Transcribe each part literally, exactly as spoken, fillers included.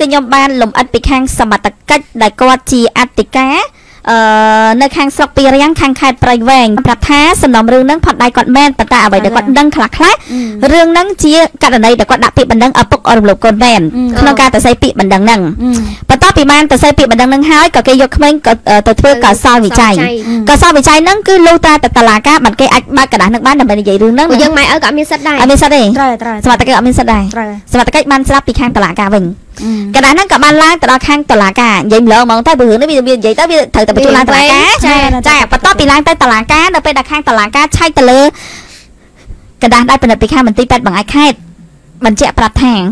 ยมบ้านลมอัดปีข้างสมัตกัดได้กอดจีอัติกาในข้างสกปีเรียงข้างคายปลายแหวงประท้าสนองเรื่องนั้นผัดได้กอดแม่นปะตาเอาไว้เดี๋ยวกอดดังคลักคล้ายเรื่องนั้นจีกันอะไรเดี๋ยวกอดดับปีบันดังเอาปกอารมณ์หลบกอดแม่นขนมการแต่ใส่ปีบันดังนั่งปะต้อปีมันแต่ใส่ปีบันดังนั่งหายก็เกยกเม้งก็ตัวเพื่อก่อซาวิจัยก่อซาวิจัยนั่งคือลูตาแต่ตลาดก้ามันเกยอัดบ้านกระดานนักบ้านแต่เป็นใหญ่เรื่องนั้นยังไม่เอากับมีสัตว์ได้มีสัตว์ได้สมัตกัดมีสัตว์ได้สมัตกัดมันสลับปีข้างตลาดก้าวิ่งกระดานนั่งกับบ้านล่างตลาดข้างตลาดก้าใหญ่เหลือมองใต้เบื้องนี่มีใหญ่ใต้เธอแต่ไปจุฬาตลาดก้าใช่ใช่ปะต้อปีล่างใต้ตลาดก้าเราไปดักข้างตลาดก้าใช่ตะเลกระดานได้เป็นปีข้างมันตีแปดบางไอ้แค่มันเจ๊ปรับแทง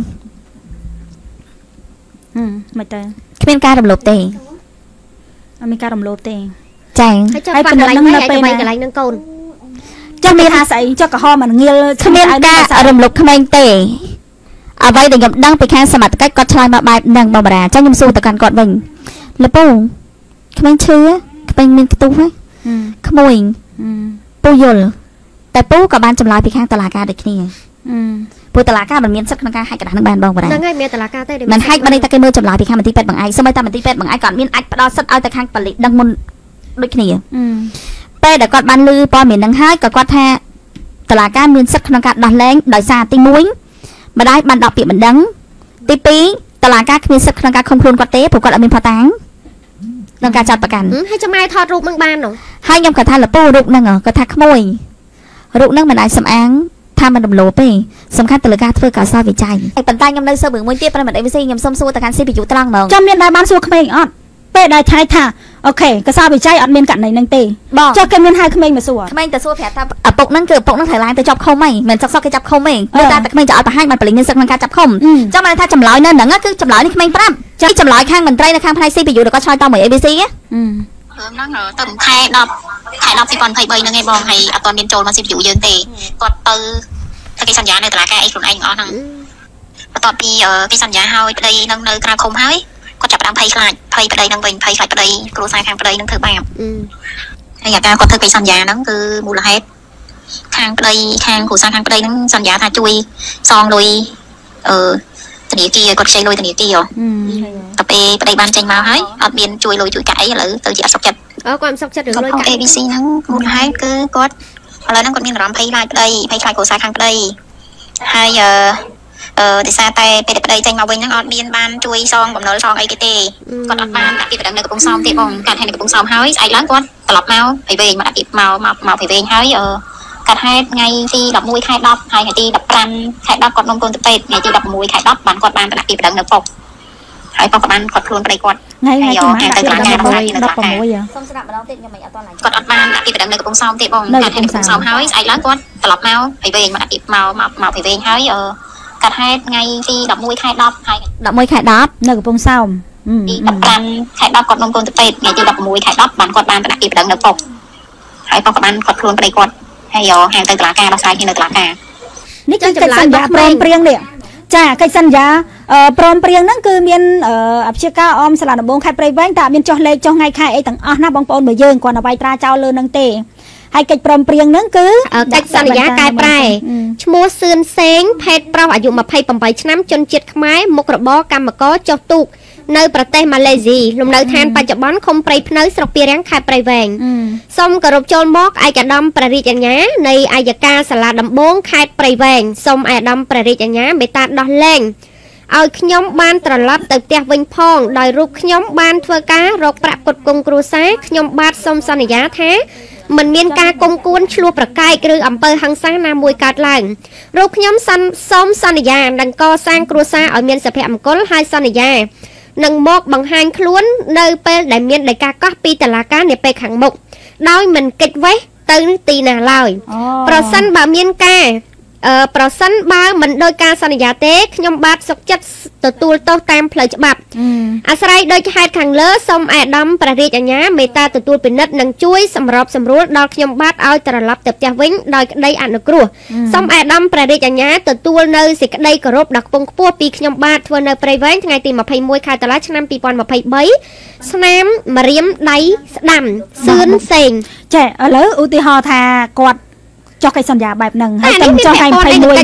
อืมไม่เตะเป็นการดำลบเตะมีการดำลบเตะใช่ให้เป็นนั่งนั่งไปไหนกันไรนั่งโกนจะมีอาศัยเจ้ากระห้อมันเงี้ยเขาเป็นการดำลบขมิ้นเตะเอาไว้เดี๋ยวดังไปข้างสมัติกัดกอดชายมาบายดังบาบราเจ้ายิมสู้แต่การกอดวิ่งแล้วปูขมิ้นเชื้อขมิ้นมีตู้ไหมขโมยปูยลแต่ปูกับบ้านจำลายไปข้างตลาดกาเด็กนี่ปูตลาดกามันมีสักนักการให้กระดานนักบ้านบางบรานั่งไงมีตลาดกาได้มันให้มันในตะเกียบมือจำลายไปข้างมันตีเป็ดบางไอ้สมัยตามันตีเป็ดบางไอ้ก่อนมีไอ้ปลาสัตว์เอาแต่ข้างผลิตดังมันด้วยนี่เป้เดี๋ยวกอดบ้านลือปอเหม็นดังให้กับกอดแท้ตลาดกามีสักนักการดันแรงดันซาตีมุ้งมาได้บันดอกเปียบันดังตีปีตลาดกามีสักนักการคงครุนกอดเต้ผูกกอดอเมริกาตังนักการจัดประกันให้จะไม่ทอดรูปบางบ้านหรอให้ยำกระทะหรือปูรูปนั่งเหรอกระทะขโมยรูปนั่งมันได้สำอางทำมันดำโลไปสำคัญตลาดกาเพื่อการสร้างวิจัยไอ้ปัญญายำเลยเสมือนมวยเตี้ยประมาณไอ้วิเศษยำส้มสู้แต่การซีพิจุตรังเหมือนจำเมียนได้บ้านสู้ขมิ้นอ่อนเป้ได้ใช้ท่าโอเคก็ทราบวิจัยอัดเมียนกันในนังตีบอกจะกันเมียนให้ขมิ้นมาสู้ขมิ้นแต่สู้แผลตาอ่ะปกนั่งเกิดปกนั่งถ่ายลายแต่จับเข้าไม่เหมือนซักซอกแกจับเข้าไม่เมื่อตาแต่ขมิ้นจะเอาไปให้มันผลิตเงินสักนักการจับเข้าเจ้ามันถ้าจำลอยนั่นหนังก็คือจำลอยนี่ขมิ้นปรับที่จำลอยข้างมันไตรในข้างภายซีพิจุแล้วก็ชอยต่อเหมือนเอบีซีอ่ะเพิ่มนั่งเหรอเติมไข่ดอกไข่ดอกสิบวันไข่ใบนั่งไงบองไข่อัตอนเรียนโจรมาสิบอยู่ยืนเตะกดตือถ้ากิสัญญาในตลาดแกไอ้คนไอ้อ๋อนั่งตอนปีเออกิสัญญาเฮาไปเลยนั่งเนยกระคมเฮ้ยก็จับดังไพ่คลายไพ่ไปเลยนั่งเป็นไพ่คลายไปเลยกลัวสายข้างไปเลยนั่งเธอแบบไอ้อยากการก็เธอไปสัญญานั่งคือมูลเหตุข้างไปเลยข้างขู่สายข้างไปเลยนั่งสัญญาถ่ายจุยซองลุยเออตอนนี้กี่ก็ใช้ลุยตอนนี้กี่อ๋อต่อไปไปได้บ้านใจมาเฮ้ยอัดเบียนจุยลุยจุยไก่หรือตัวจีอัดสกจัดเออความสกจัดหรือลุยไก่เอ บี ซี นั่งมูลเหตุคือก็อะไรนั่งก็มีรำไพ่คลายไปเลยไพ่คลายขู่สายข้างไปเลยให้เออเออแต่ซาแต่ไปเด็กไปใจมาวิ่งนั่งออดเบียนบ้านจุยซองผมนอนซองไอเกเต้ก่อนออดบ้านติดไปดังในกระปุกซองติดบองการให้ในกระปุกซองเฮ้ยไอ้ล้างก้อนตลบเมาไปเวงมาติดเมามาเมาไปเวงเฮ้ยเออการให้ไงที่ดับมวยไข่ดอกไงที่ดับปรันไข่ดอกกอดนมกลนตะเป็ดไงที่ดับมวยไข่ดอกบ้านกอดบ้านติดไปดังในปกไอ้ปกบ้านกอดครูนไปกอดไงไงที่มาติดไปดังในปกดับปมวยอ่ะกอดออดบ้านติดไปดังในกระปุกซองติดบองการให้ในกระปุกซองเฮ้ยไอ้ล้างก้อนตลบเมาไปเวงมาติดเมามาเมาไปเวงเฮ้ยเออการให้ไงที่ดับมวยไข่ดอกไงดับมวยไข่ดอกในกระปุกซองที่ดับปรันไข่ดอกกอดนมกลนตะเป็ดไงที่ดับมวยไข่ดอกบ้านกอดบ้านติดไปดังในปกไอ้ปกบ้านกอดครูนไปกอดให้ยอแห่งตลาดกาเราใช้ที่ในตลาดกานี่คือการสัญญาพร้อมเปรียงเนี่ยจ้าการสัญญาพร้อมเปรียงนั่นคือเมียนอับเชื่อก้าออมสลัดบงไข่เปรย์แบงแต่เมียนจ่อเล็กจ่อไงไข่ไอ้ต่างอ่ะนะบางปอนเหมือนเยิงกว่าเอาไปตราเจ้าเลยนังเตะให้การพร้อมเปรียงนั่นคือการสัญญากายปลายชั่วโมงซืนเซงเพชรเปล่าอายุมาไพ่ปั๊มใบชน้ำจนเจ็ดขมายมุกระบอกรรมก็จบตุกในประเทศมาเลเซียลงในแทนปัจจุบันคมปลายพเนสระเปียงไข่ปลายแหวงส้มกระรบโจนบอกไอกระดำประดิษฐ์อย่างนี้ในอายการสลัดดำบงไข่ปลายแหวงส้มไอดำประดิษฐ์อย่างนี้เบต้าดอลแรงเอาขยมบ้านตลับเติบเตียวิงพองโดยรูปขยมบ้านเทวการรกประกฏกงครูซ้ายขยมบ้านส้มสัญญาแท้มันมีการกงกวนชัวประกายหรืออำเภอหังซานามวยกาดหลังรูปขยมสันส้มสัญญาดังก่อสร้างครูซ้ายเอาเมียนสเปมกลไฮสัญญานังมอกบังฮันคล้วนในเปลได้เมียนได้กาก็ปีแต่ละการเนี่ยไปขังมุกโดยมันเก็บไว้ตื่นตีนาลอยเพราะสั้นบ่เมียนกาเอ่อเพราะสั้นบ่มันโดยการสัญญาเตะขยมบาดสกจัดตัวตูโตตามเพลย์ฉบับอาศัยโดยให้ขังเลือส้มแอดำประเดี๋ยวนี้เมตาตัวตูเป็นนัดนังช่วยสำหรับสำรวจดอกขยมบาดเอาตระลับเติบจะวิ่งโดยได้อ่านกลัวส้มแอดำประเดี๋ยวนี้ตัวตูเนยสิกได้กรบดักปงพัวปีขยมบาดทัวเนยไปไว้ไงตีมาพายมวยคาตลาดน้ำปีปอนมาพายใบสนามมาเรียมได้ดำซื้อเซ็งเจ้าแล้วอุติหอทากอดcho cáiสัญญาแบบหนึ่งให้ตั้งchoให้ไพ่มวย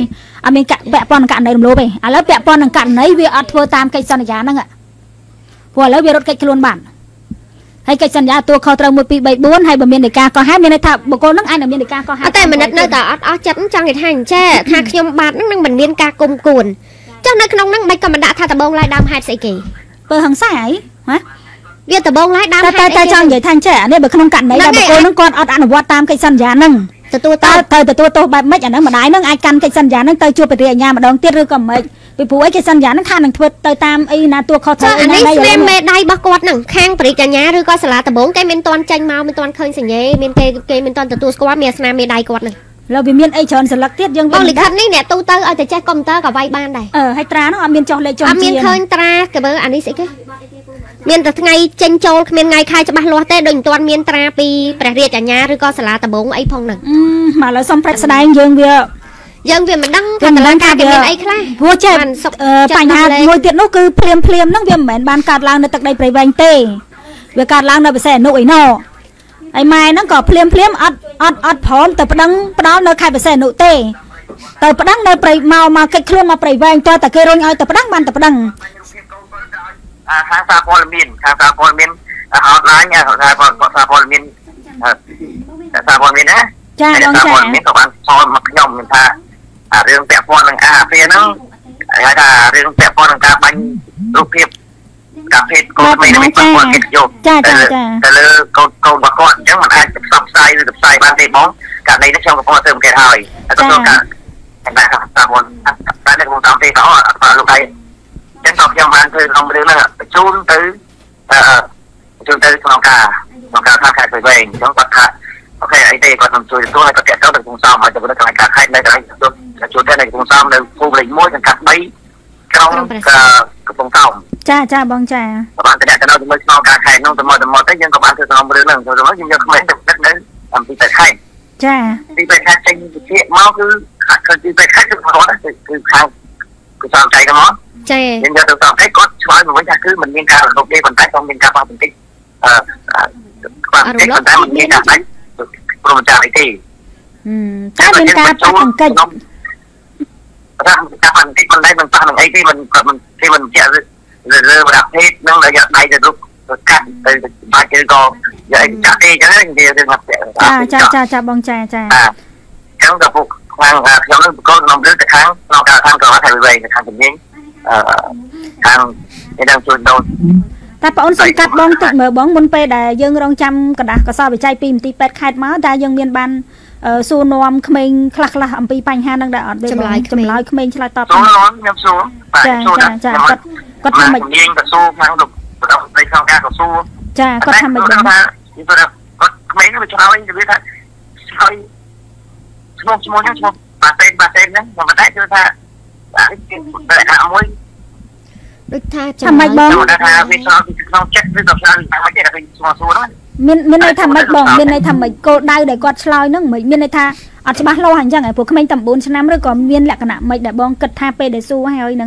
អត់មានកពាក់ព័ន្ធនឹងករណីរំលោភទេឥឡូវពាក់ព័ន្ធនឹងករណីវាអត់ធ្វើតាមកិច្ចសន្យាហ្នឹងព្រោះឥឡូវវារត់កិច្ចខ្លួនបានហើយកិច្ចសន្យាតួខុសត្រូវមួយពីរបីបួនហើយបើមាននៃការកោះហៅមានន័យថាបុគ្គលហ្នឹងអាចនឹងមាននៃការកោះហៅតែមនិតនៅតែអត់អស់ចិត្តចង់និយាយថាអញ្ចេះថាខ្ញុំបាទហ្នឹងនឹងមិនមានការគុំគួនចុះនៅក្នុងហ្នឹងមិនក៏មិនដាក់ថាដបងឡាយដើមហេតុស្អីគេពើហឹង្សាហីហ៎វាដបងឡាយដើមហេតុតែតែចង់និយាយថាអញ្ចេះអានេះបើក្នុងករណីដែលបុគ្គលហ្នឹងគាត់អត់អនុវត្តតាមកិច្ចសន្យាហ្នឹងទទួលតើត្រូវទទួលទោសបែបម៉េចអាហ្នឹងម្ដាយហ្នឹងអាចកាន់កិច្ចសន្យាហ្នឹងទៅជួបពរិយាម្ដងទៀតឬក៏មិនពីព្រោះអីកិច្ចសន្យាហ្នឹងថានឹងធ្វើទៅតាមអីណាតួខុសត្រូវអីណានេះស្វែងមេដៃរបស់គាត់ហ្នឹងខាងបរិយាញ្ញាឬក៏សាលាដំបងគេមានតន់ចាញ់មកមានតន់ឃើញសញ្ញេមានគេគេមានតន់ទទួលស្គាល់មានស្នាមមេដៃគាត់ហ្នឹងលើវាមានអីច្រើនសន្លឹកទៀតយើងបងលិខិតនេះអ្នកទូទៅឲ្យតែចេះកុំព្យូទ័រក៏វាយបានដែរអឺហើយត្រាហ្នឹងអត់មានចុះលេខចុះអត់មានឃើញត្រាគេបើអានេះស្អីគេមានតែថ្ងៃចេញចូលគ្មានថ្ងៃខែច្បាស់លាស់ទេដូចមិនទាន់មានត្រាពីព្រះរាជអាជ្ញាឬក៏សាលាដំបងអីផងហ្នឹងមកឥឡូវសុំប្រាក់ស្ដែងយើងវាយើងវាមិនដឹងថាតើការគេមានអីខ្លះព្រោះចេះបញ្ហាមួយទៀតនោះគឺភ្លាមភ្លាមហ្នឹងវាមិនមែនបានកើតឡើងនៅទឹកដីព្រៃវែងទេវាកើតឡើងនៅបរសេអនុអីណោហើយម៉ែហ្នឹងក៏ភ្លាមភ្លាមអត់អត់អត់ព្រមទៅប្តឹងផ្ដាល់នៅខេត្តបរសេអនុទេទៅប្តឹងនៅព្រៃមកមកកិច្ចខ្លួនមកព្រៃវែងតើតែគេរុញឲ្យទៅប្តឹងបានទៅប្តឹងខាងសារព័ត៌មានខាងសារព័ត៌មានអត់ឡាញសារសារព័ត៌មានសារព័ត៌មានណាចាបងចាព័ត៌មានក៏បានសល់មកខ្ញុំមានថារឿងពាក់ព័ន្ធនឹងអាហ្វេហ្នឹងហៅថារឿងពាក់ព័ន្ធនឹងការបាញ់រូបភាពកាភេទកូនមេនឹងពាក់ព័ន្ធកិច្ចយកចាចាចាទៅលើកូនកូនរបស់គាត់អញ្ចឹងมันអាចផ្សព្វផ្សាយឬទៅផ្សាយបានទេបងករណីនេះខ្ញុំកំពុងធ្វើមកគេហើយហើយក៏ការតែសារព័ត៌មានតែខ្ញុំតាមទេក៏អត់លោកឯងចឹងខ្ញុំបានធ្វើក្នុងរឿងហ្នឹងបញ្ជូនទៅអឺបញ្ជូនទៅក្នុងការក្នុងការថាខេត្តព្រៃវែងអញ្ចឹងគាត់ថាអូខេអីទេគាត់នឹងជួយទទួលឲ្យប្រកាសទៅទៅក្នុងសំឲ្យទៅនៅកន្លែងការខេត្តនៅកន្លែងជួយទៅនៅក្នុងសំនៅភូមិលេខមួយសង្កាត់បីក្រុងកំពង់សោមចាចាបងចាបានតែទៅជាមួយស្នងការខេត្តនោះទៅមកទៅមកទៅយើងក៏បានធ្វើក្នុងរឿងហ្នឹងទៅទៅយើងយកក្មេងទៅដឹកនៅអំពីតែខេត្តចាទីពេលខេត្តចេញវិជាមកគឺគឺទីពេលខេត្តគឺគាត់គឺខាងគឺសំចៃទៅមកចាយើងយកទៅសំចៃគាត់ឆ្លើយមកវិញថាគឺมันមានការរំលោភទេប៉ុន្តែต้องមានការបាក់បន្តិចអឺគាត់ទេប៉ុន្តែมันមានការបាច់ព្រមចាស់អីទេតែមានការបាក់អង្គិចតែការបាក់អង្គិចប៉ុន្តែមិនប៉ះនឹងអីទេมันគាត់มันគេមិនជាលើលើប្រភេទនឹងរយៈដៃទៅរូបកាត់ទៅបាច់ឬក៏យកអីចាក់ទេអញ្ចឹងនិយាយរឿងថាចាចាចាបងចាចាអញ្ចឹងក៏ពួកខាងខ្ញុំនឹងប្រកបក្នុងរឿងទៅខាងក្នុងការខាងក្រៅថៃវែងខាងជំនាញអឺខាងគេđangជួយដូនតែបងអូនសង្កាត់បងតិចមើលបងមុនពេលដែលយើងរងចាំกระดาษកសលវិច័យពីមន្ទីរពេទ្យខេត្តមកតែយើងមានបានសួរនាំក្មេងខ្លះខ្លះអំពីបញ្ហាហ្នឹងដែរអត់ទេចម្លើយចម្លើយក្មេងឆ្លើយតបសួរនាំខ្ញុំសួរបាទសួរចាគាត់គាត់ថាមិនយើងក៏សួរខាងលោកបដិសេធក្នុងការក៏សួរចាគាត់ថាមិនដឹងថាគាត់ក្មេងវាឆ្លើយនិយាយថាឆ្លើយឈ្មោះឈ្មោះហ្នឹងឈ្មោះបាតេបាតេហ្នឹងខ្ញុំមិនដែរគឺថាតែអាមួយដូចថាចាំមិនបងថាវាឆ្លើយពីក្នុងចិត្តឬក៏ឆ្លើយតាមមិនទេតែស្មោះសួរហ្នឹងមានមានន័យថាម៉េចបងមានន័យថាម៉េចគោលដៅដែលគាត់ឆ្លើយហ្នឹងមានន័យថាអត់ច្បាស់លាស់អញ្ចឹងឯងព្រោះក្មេងតែ៩ឆ្នាំឬក៏មានលក្ខណៈម៉េចដែលបងគិតថាពេលដែលសួរហើយហ្នឹង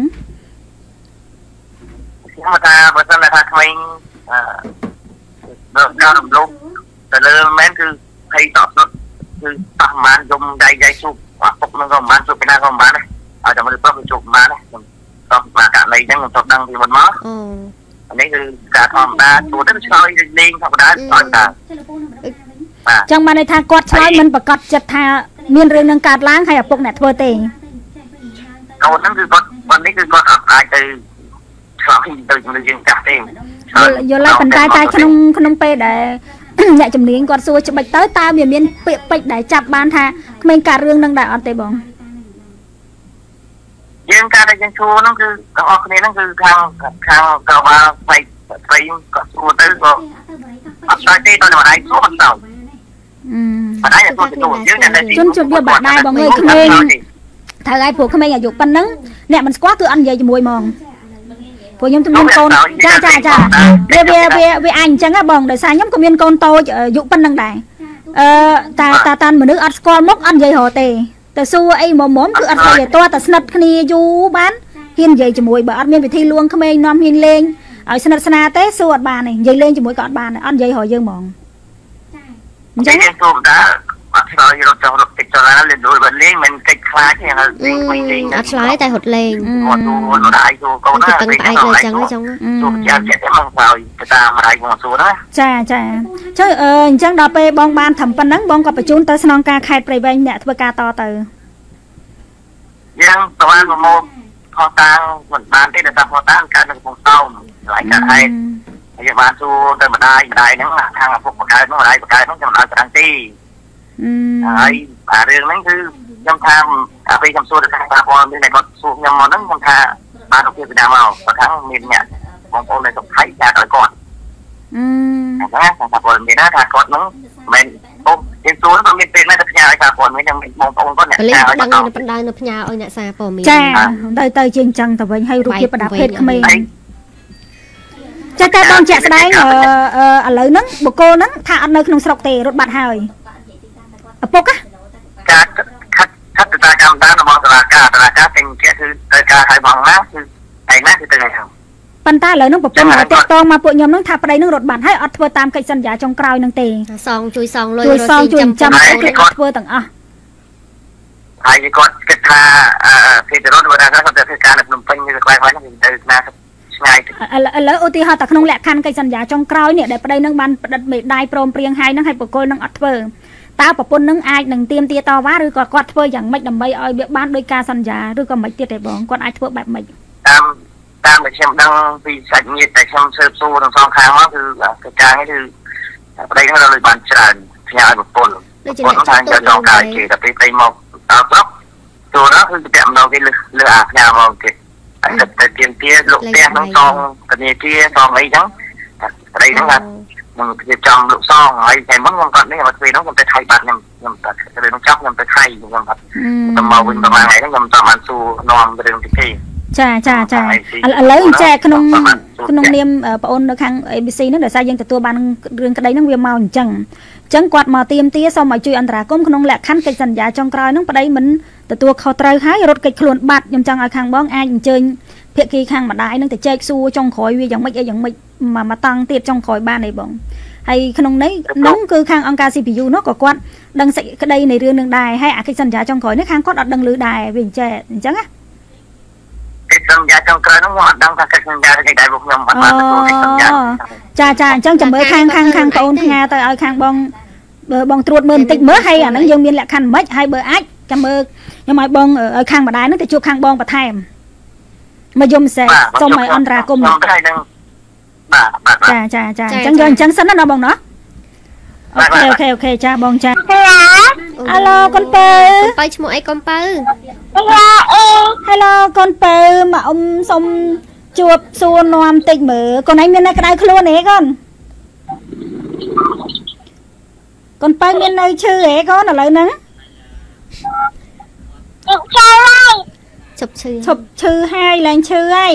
ខ្ញុំថាបើសិនថាក្មេងអឺការរំលោភទៅលើមែនគឺភ័យតបស្នត់គឺតោះមិនយំដៃដៃជុកអាពុកនឹងក៏មិនបានជុកពីណាក៏មិនបានដែរឲ្យតែមនុស្សទៅជុកមិនបានដែរខ្ញុំតោះមកករណីហ្នឹងខ្ញុំទៅដឹងពីមុនមកអូអានេះគឺការធម្មតាទូទៅឆ្លើយលេងធម្មតាឲ្យតាចឹងបានន័យថាគាត់ឆ្លើយមិនប្រកាសចិត្តថាមានរឿងនឹងកើតឡើងហើយឪពុកអ្នកធ្វើទេកូនហ្នឹងគឺគាត់วันនេះគឺគាត់អត់អាចទៅឆ្លើយទៅជាមួយយើងចាស់ទេយល់ហើយប៉ុន្តែតែក្នុងក្នុងពេលដែលអ្នកជំនាញគាត់សួរច្បាច់ទៅតើវាមានពាក្យពេចន៍ដែលចាប់បានថាគ្មានការរឿងនឹងដែរអត់ទេបងយើងការដែលយើងសួរហ្នឹងគឺទាំងអស់គ្នាហ្នឹងគឺខាងខាងកោបាលស្បៃស្បៃក៏សួរទៅក៏អត់ឆ្លើយទេតើម្ដាយសួរអត់ទៅអឺម្ដាយសួរទៅយើងតែជន់ជន់វាបាក់ដែរបងអើយក្មេងត្រូវឲ្យព្រោះក្មេងអាយុប៉ុណ្ណឹងអ្នកមិនស្គាល់គឺអត់និយាយជាមួយហ្មងព្រោះខ្ញុំទំនួលកូនចាចាចាវាវាវាវាអញអញ្ចឹងហ៎បងដោយសារខ្ញុំក៏មានកូនតូចអាយុប៉ុណ្ណឹងដែរអឺតាតាតាមនុស្សអត់ស្គាល់មុខអត់និយាយរហទេតែសួរអីមុំមុំគឺអត់ស្គាល់ទេតើតែស្និទ្ធគ្នាយូរបានហ៊ាននិយាយជាមួយបើអត់មានវិធីលួងក្មេងនាំហ៊ានលេងឲ្យស្និទ្ធស្នាលទេសួរអត់បានទេនិយាយលេងជាមួយក៏អត់បានអត់និយាយរហយើងហ្មងអញ្ចឹងខ្ញុំសូមតាអត់ឆ្លើយរត់ចុះរត់តិចចុះឡើងលេងដូចបើលេងមិនកិច្ចខ្លាចទេហ្នឹងលេងវិញលេងអត់ឆ្លើយតែរត់លេងគាត់ទូគាត់ដៃទូកូនណាតឹងតែឯងលើចឹងចឹងទូចាំចិត្តតែមកហើយទៅតាមម្ដាយបងសួរណាចាចាចុះអញ្ចឹងដល់ពេលបងបានត្រឹមប៉ុណ្ណឹងបងក៏បញ្ជូនទៅស្នងការខេត្តព្រៃវែងអ្នកធ្វើការតទៅយ៉ាងតើបានមកខុសតាំងមិនបានទេតែខុសតាំងកើតនៅកំពង់សោមឆ្លៃកាត់ហេតុយើងបានសួរទៅម្ដាយម្ដាយហ្នឹងខាងឪពុកម្ដាយហ្នឹងម្ដាយម្ដាយហ្នឹងចាំម្ដាយប្រាំងទីហើយអារឿងហ្នឹងគឺខ្ញុំថាអាពេលខ្ញុំសួរទៅខាងបងមានតែគាត់សួរខ្ញុំមកហ្នឹងខ្ញុំថាបានទៅពីណាមកគាត់ថាមានអ្នកបងប្អូននៅក្នុងថៃចាក់ឲ្យគាត់អឺហ្នឹងថាគាត់មានណាថាគាត់ហ្នឹងមិនអូយើងសួរគាត់មានពេលណាទៅផ្ញើឲ្យថាគាត់មានបងប្អូនគាត់អ្នកចាក់ឲ្យគាត់បណ្ដោយនៅផ្ញើឲ្យអ្នកសារព័ត៌មានចាទៅទៅជាងចឹងទៅវិញហើយរូបភាពប្រដាប់ភេទក្មេងចាតែបងជាក់ស្ដែងអឺឥឡូវហ្នឹងបុគ្គលហ្នឹងថាអត់នៅក្នុងស្រុកទេរត់បាត់ហើយឪពុកណាការខាត់ខាត់តាកម្មដានរបស់សាលាការសាលាការទាំងជាគឺទៅការឲ្យបងណាគឺឯណាគឺទៅហ្នឹងប៉ុន្តែឥឡូវហ្នឹងប្រពន្ធមកតាក់តងមកពួកខ្ញុំហ្នឹងថាប្តីហ្នឹងរត់បាត់ហើយអត់ធ្វើតាមកិច្ចសន្យាចុងក្រោយហ្នឹងទេសងជួយសងលុយជួយសងជួយចាំគាត់ធ្វើទាំងអស់ហើយគាត់គិតថាអឺគេទៅរត់មកថាគាត់ទៅធ្វើការនៅភ្នំពេញឬក្បែរហ្នឹងទៅណាឆ្ងាយឥឡូវឧទាហរណ៍តែក្នុងលក្ខខណ្ឌកិច្ចសន្យាចុងក្រោយនេះដែលប្តីនឹងបានផ្តិតមេដាយព្រមព្រៀងហើយនឹងឲ្យបុគ្គលនឹងអត់ធ្វើតើប្រពន្ធនឹងអាចនឹងទៀមទាតវ៉ាឬក៏គាត់ធ្វើយ៉ាងម៉េចដើម្បីឲ្យវាបានដោយការសន្យាឬក៏មិនទៀតទេបងគាត់អាចធ្វើបែបម៉េចតាមតាមដែលខ្ញុំដឹងពីសាច់ញាតិតែខ្ញុំស៊ើបសួរទាំងសងខាងមកគឺកិច្ចការនេះគឺប្តីនឹងរលួយបានច្រើនផ្ញើឲ្យប្រពន្ធប្រពន្ធថាយកចងការជាតែពេលប្តីមកតើស្រុកទូនោះគឺពាក់ម្ដងគេលើលើអាផ្ញើមកទៀតតែតែទៀមទាលោកផ្ទះហ្នឹងសងធនាគារសងអីចឹងប្តីហ្នឹងខ្ញុំគេចង់លោកសងហើយតែមុនខ្ញុំគាត់នេះមកពេលហ្នឹងខ្ញុំទៅថៃបាត់ខ្ញុំខ្ញុំទៅរឿងចប់ខ្ញុំទៅថៃខ្ញុំបាត់ទៅមកវិញប្រហែលថ្ងៃហ្នឹងខ្ញុំតាមបានសួរនាំរឿងទីគេចាចាចាឥឡូវចែកក្នុងក្នុងនាមបងអូននៅខាង A B C ហ្នឹងដោយសារយើងទទួលបានរឿងក្តីហ្នឹងវាមកអញ្ចឹងអញ្ចឹងគាត់មកទៀមទាសូមឲ្យជួយអន្តរាគមន៍ក្នុងលក្ខខណ្ឌកិច្ចសន្យាចុងក្រោយហ្នឹងប្តីមិនទទួលខុសត្រូវហើយរត់គេចខ្លួនបាត់ខ្ញុំចង់ឲ្យខាងបងអាចអញ្ជើញភាគីខាងម្ដាយហ្នឹងទៅចែកសួរចុងក្រោយវាយ៉ាងម៉េចអីយ៉ាងម៉េចមកមកតង់ទៀតចុងក្រោយបានអីបងហើយក្នុងនេះនោះគឺខាងអង្គការ C P U នោះក៏គាត់ដឹងសេចក្តីនៃរឿងនឹងដែរហើយអាកិច្ចសន្យាចុងក្រោយនេះខាងគាត់អត់ដឹងឮដែរវាអញ្ចឹងអញ្ចឹងណាកិច្ចសន្យាចុងក្រោយនោះខ្ញុំអត់ដឹងថាកិច្ចសន្យាគេដែរពួកខ្ញុំអត់បានទទួលកិច្ចសន្យាចាចាអញ្ចឹងចាំមើលខាងខាងខាងបងអូនផ្ញើទៅឲ្យខាងបងបើបងត្រួតមើលបន្តិចមើលហើយអាហ្នឹងយើងមានលក្ខខណ្ឌមិនហើយបើអាចចាំមើលខ្ញុំឲ្យបងឲ្យខាងម្ដាយហ្នឹងទៅជួបខាងបងបន្ថែមមកយំសេសូមឲ្យអន្តរាគមន៍បាទបាទចាចាចាអញ្ចឹងយកអញ្ចឹងសិនណាបងណាអូខេអូខេអូខេចាបងចាអាឡូកូនពៅកូនពៅឈ្មោះអីកូនពៅហេឡូកូនពៅមកអ៊ំសុំជួបសួរនាំតិចមើលកូនឯងមាននៅក្តៅខ្លួនទេកូនកូនពៅមាននៅឈឺហ៎កូនឥឡូវហ្នឹងជប់ឈឺហើយជប់ឈឺជប់ឈឺហើយឡើងឈឺហើយ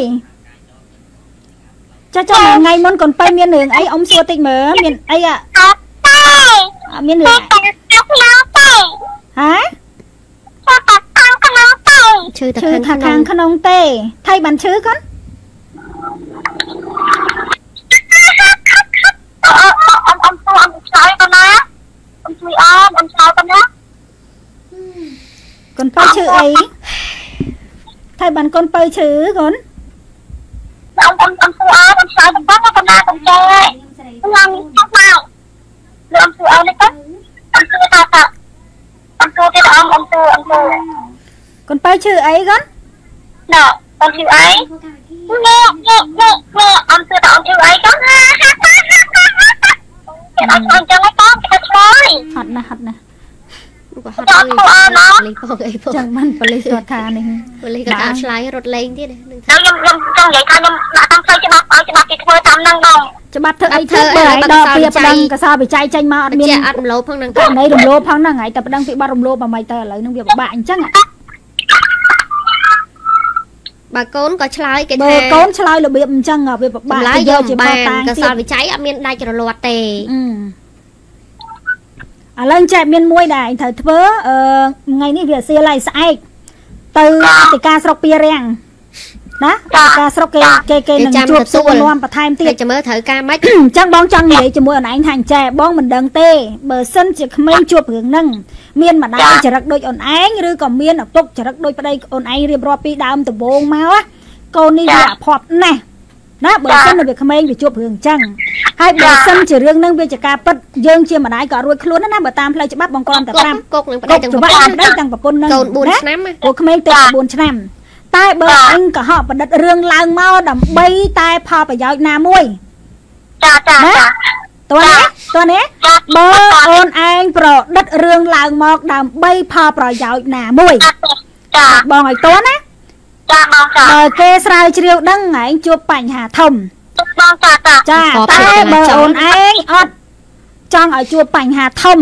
ចាចាថ្ងៃមុនកូនពៅមានរឿងអីអ៊ំសួរតិចមើលមានអីអាអត់មានរឿងហ៎ឈឺថាខាងក្នុងទេថៃបានឈឺកូនអអអអអអឆ្លើយទៅណាអ៊ំជួយអមអ៊ំឆ្លើយទៅណាកូនពៅឈឺអីថៃបានកូនពៅឈឺកូនអ៊ំអ៊ំអ៊ំជួយអមអ៊ំឆ្លើយទៅណាទៅណាទៅចេះខ្ញុំចង់មកអ៊ំជួយអមនេះទៅអ៊ំជួយថាថាអ៊ំជួយទៅអ៊ំអ៊ំជួយអ៊ំជួយកូនពៅឈឺអីកូនណ៎អ៊ំជួយអីណែណែណែណែអ៊ំជួយទៅអ៊ំជួយអីកូនគេអត់អញ្ចឹងទេបងគេឆ្លើយហត់ណាស់ហត់ណាស់ក៏ហត់អើយលេងផងអីផងចឹងមិនប៉ូលីសគាត់ថានេះប៉ូលីសគាត់អាចឆ្លើយរត់លេងទៀតនឹងខ្ញុំខ្ញុំចង់និយាយថាខ្ញុំដាក់តាមផ្លូវច្បាប់ឲ្យច្បាប់គេធ្វើតាមហ្នឹងបងច្បាប់ធ្វើអីធ្វើបើឲ្យដល់ពីប្តឹងកសលវិច័យចេញមកអត់មានអត់រំលោភផងហ្នឹងករណីរំលោភផងហ្នឹងហើយតែប្តឹងពីបាត់រំលោភបើមិនទៅឥឡូវហ្នឹងវាពិបាកអញ្ចឹងបើកូនក៏ឆ្លើយគេថាបើកូនឆ្លើយរបៀបអញ្ចឹងវាពិបាកយកជាបានកសលវិច័យអត់មានដាច់រលាត់ទេឥឡូវចែកមានមួយដែរត្រូវធ្វើអឺថ្ងៃនេះវាសៀលហើយស្អែកទៅអធិការស្រុកពីរាំងណាការស្រុកគេគេគេនឹងជួបសួរនាំបន្ថែមទៀតចាំមើលត្រូវការម៉េចចឹងបងចង់និយាយជាមួយអូនឯងថាអញ្ចេះបងមិនដឹងទេបើសិនជាក្មេងជួបរឿងហ្នឹងមានម្ដាយចរិតដូចអូនឯងឬក៏មានឪពុកចរិតដូចប្តីអូនឯងរៀបរាប់ពីដើមដំបូងមកកូននេះវាអភ័ព្វណាស់ណាបើសិនវាក្មេងវាជួបរឿងអញ្ចឹងហើយបើសិនជារឿងហ្នឹងវាជាការពិតយើងជាម្ដាយក៏រួចខ្លួនណាបើតាមផ្លូវច្បាប់បងគ្រាន់តែប្រាប់កុកនឹងប្តីទាំងប្រពន្ធប្តីទាំងប្រពន្ធហ្នឹងកូនbốnឆ្នាំព្រោះក្មេងទៅbốnឆ្នាំតែបើអញក៏ហកប្រឌិតរឿងឡើងមកដើម្បីតែផលប្រយោជន៍ណាមួយចាចាចាតើណាតើណាបើអូនឯងប្រឌិតរឿងឡើងមកដើម្បីផលប្រយោជន៍ណាមួយចាបងឲ្យតើណាចាបងចាបើគេស្រាវជ្រាវដឹងឯងជួបបញ្ហាធំបងចាចាចាតែបើអូនឯងអត់ចង់ឲ្យជួបបញ្ហាធំ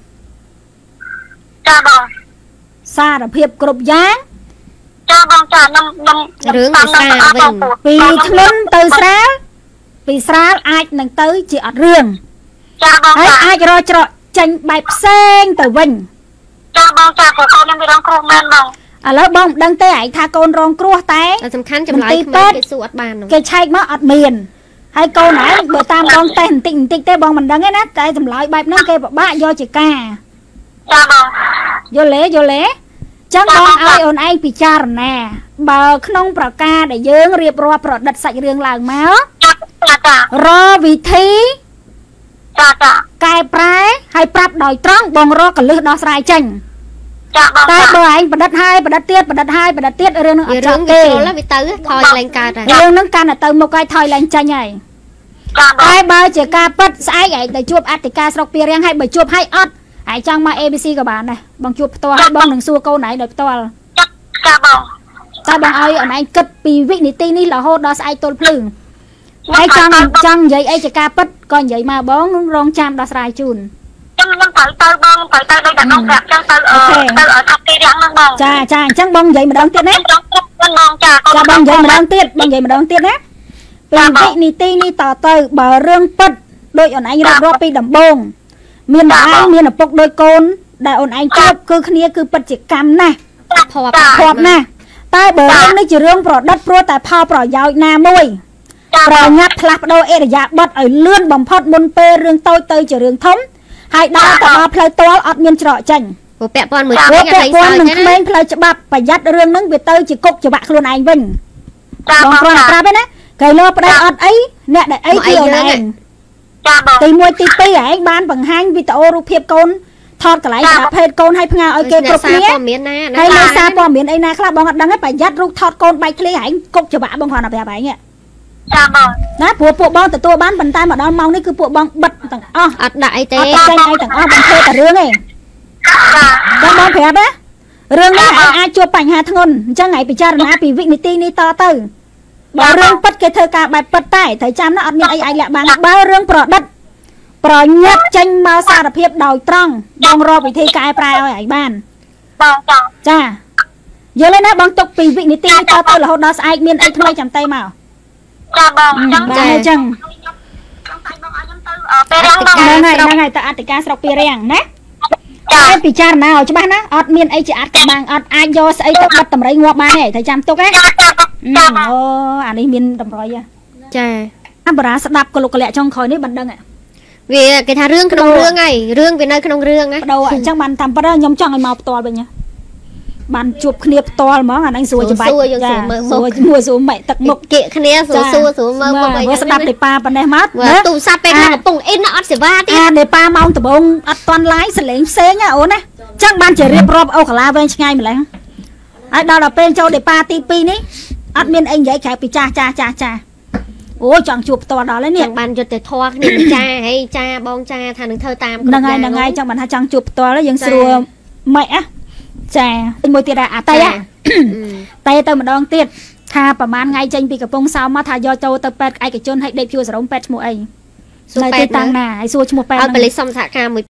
ចាបងសារភាពគ្រប់យ៉ាងចាបងចាខ្ញុំខ្ញុំរឿងវាស្រាលវិញពីធ្ងន់ទៅស្រាលពីស្រាលអាចនឹងទៅជាអត់រឿងចាបងហើយចាអាចរកច្រកចេញបែបផ្សេងទៅវិញចាបងចាព្រោះកូនខ្ញុំមានរងគ្រោះមែនបងឥឡូវបងមិនដឹងទេឯងថាកូនរងគ្រោះតែតែសំខាន់ចម្លើយក្មេងគេសួរអត់បានហ្នឹងគេឆែកមកអត់មានហើយកូនឯងបើតាមបងតេស្តបន្តិចបន្តិចទេបងមិនដឹងទេណាតែចម្លើយបែបហ្នឹងគេពិបាកយកជាការចាបងយល់ទេយល់ទេចឹងបងឲ្យអូនឯងពិចារណាបើក្នុងប្រការដែលយើងរៀបរាប់ប្រឌិតសាច់រឿងឡើងមកចាចារកវិធីចាចាកែប្រែហើយប្រាប់ដោយត្រង់បងរកកលឹះដោះស្រាយចេញចាបងតែបើឯងប្រឌិតហើយប្រឌិតទៀតប្រឌិតហើយប្រឌិតទៀតរឿងនឹងអត់ចរឿងប់វាទេចូលហើយវាទៅថយឡើងកើតហើយរឿងនឹងកាន់តែទៅមុខហើយថយឡើងចាញ់ហើយចាបងតែបើជាការពិតស្អែកឯងទៅជួបអធិការស្រុកពីរៀងហើយបើជួបហើយអត់ឯងចង់មក A B C ក៏បានដែរបងជួបផ្ទាល់ហើយបងនឹងសួរកូនឯងដោយផ្ទាល់ចាបងតែបងឲ្យអូនឯងគិតពីវិនាទីនេះរហូតដល់ស្អែកទល់ភ្លឺហើយចង់ចង់និយាយអីជាការពិតក៏និយាយមកបងរងចាំដោះស្រាយជូនខ្ញុំខ្ញុំត្រូវទៅបងត្រូវទៅដូចតែក្នុងប្រាក់ចឹងទៅអឺទៅថាទីរៀងហ្នឹងបងចាចាអញ្ចឹងបងនិយាយម្ដងទៀតណាខ្ញុំបងចាចាបងនិយាយម្ដងទៀតបងនិយាយម្ដងទៀតណាពីវិនាទីនេះតទៅបើរឿងពិតដូចអូនឯងរាប់រាប់ពីដំបូងមានម្ដាយមានឪពុកដូចកូនដែលអូនឯងជួបគឺគ្នាគឺពិតជាកម្មណាស់ភ័ព្វភ័ព្វណាស់តែបើរឿងនេះជារឿងប្រឌិតព្រោះតែផលប្រយោជន៍ណាមួយប្រញាប់ផ្លាស់ប្ដូរអិរិយាបថឲ្យលឿនបំផុតមុនពេលរឿងតូចទៅជារឿងធំហើយដើរទៅដល់ផ្លូវទាល់អត់មានច្រកចេញព្រោះពាក់ព័ន្ធមួយព្រោះក្មេងពាអក់ត់ព័ន្ធឯងនឹងសើចក្មេណាងផ្លូវច្បាប់ប្រយ័ត្នរឿងហ្នឹងវាទៅជាគុកច្បាក់ខ្លួនឯងវិញចាបងបងគ្រាន់តែប្រាប់ទេណាកែលោប្តីអត់អីអ្នកដែលអីគឺអូនឯងចាបងទីមួយទីពីរឯងបានបង្ហាញវីដេអូរូបភាពកូនថតកន្លែងស្ដាប់ភេទកូនឲ្យផ្ញើឲ្យគេគ្រប់គ្នាព័ត៌មានណាហើយនៅសារព័ត៌មានអីណាខ្លះបងអត់ដឹងទេប្រយ័ត្នរូបថតកូនបែកធ្លាយឯងគុកច្បាក់បងគ្រាន់តែប្រាប់ឯងចាបងណាព្រោះពួកបងទទួលបានប៉ុន្តែមកដល់ម៉ោងនេះគឺពួកបងបិទទាំងអស់អត់ដាក់អីទេអត់ចេញអីទាំងអស់បងធ្វើតែរឿងឯងចាបងបងប្រាប់ណារឿងនេះឯងអាចជួបបញ្ហាធ្ងន់អញ្ចឹងឯងពិចារណាពីវិនាទីនេះតទៅបើរឿងពិតគេធ្វើការបែបពិតតែត្រូវចាំណាអត់មានអីអាចលាក់បាំងបើរឿងប្រឌិតប្រញាប់ចេញមកសារភាពដោយត្រង់បងរកវិធីកែប្រែឲ្យឯងបានបងចាចាយល់ទេណាបងទុកពីវិនាទីនេះតទៅរហូតដល់ស្អែកមានអីថ្មីចាំតែមកចាបងចឹងបាទអញ្ចឹងខ្ញុំតែបងឲ្យខ្ញុំទៅពេលរៀងបងហ្នឹងហើយហ្នឹងហើយតើអធិការស្រុកពីរៀងណាចាតែពិចារណាឲ្យច្បាស់ណាអត់មានអីជាអាចកំបាំងអត់អាចយកស្អីទៅបិទតម្រៃងាប់បានទេត្រូវចាំទុកណាចាចាចាបងអូអានេះមានតម្រុយចាអាបារាស្ដាប់កលុកកលៈចុងក្រោយនេះមិនដឹងវាគេថារឿងក្នុងរឿងហើយរឿងវានៅក្នុងរឿងណាបដូរអញ្ចឹងបានតាមប៉ុណ្ណឹងខ្ញុំចង់ឲ្យមកផ្ទាល់វិញបានជួបគ្នាផ្ទាល់ហ្មងអាហ្នឹងស្រួលច្បាច់ស្រួលមួយស្រួលម៉ែទឹកមុខគៀកគ្នាស្រួលស្រួលស្រួលមើលមកអីមើលស្ដាប់តែប៉ាប៉ុណ្ណេះមកទូរស័ព្ទពេលណាកំពុងអ៊ីនអត់សេវាទៀតអានេះប៉ាម៉ោងដំបងអត់តាន់ឡាយសលេងផ្សេងណាអូនណាអញ្ចឹងបានជារៀបរាប់អូកាឡាវែងឆ្ងាយម្ល៉េះហើយដល់ដល់ពេលចូលដេប៉ាទីពីរនេះអត់មានអីនិយាយក្រៅពីចាស់ចាស់ចាស់ចាស់អូចង់ជួបផ្ទាល់ដល់ហើយនេះចឹងបានយុទ្ធធរគ្នាចាហើយចាបងចាថានឹងធ្វើតាមហ្នឹងហើយហ្នឹងហើយចឹងបានថាចង់ជួបផ្ទាល់យើងស្រួលម៉េចអាចាមួយទៀតអាតៃតែទៅម្ដងទៀតថាប្រហែលថ្ងៃចេញពីកំពង់សោមមកថាយកចូលទៅពេទ្យឯកជនឲ្យដេកភួរសរោមពេទ្យឈ្មោះអីនៅទីតាំងណាឲ្យសួរឈ្មោះពេទ្យឲ្យប៉ូលីសសុំសហការមួយ